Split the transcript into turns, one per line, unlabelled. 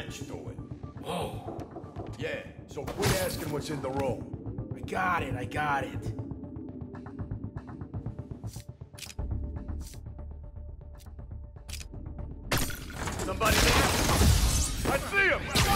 wrench to it.
Whoa.
Yeah, so quit asking what's in the room.
I got it.
Somebody there? I see him!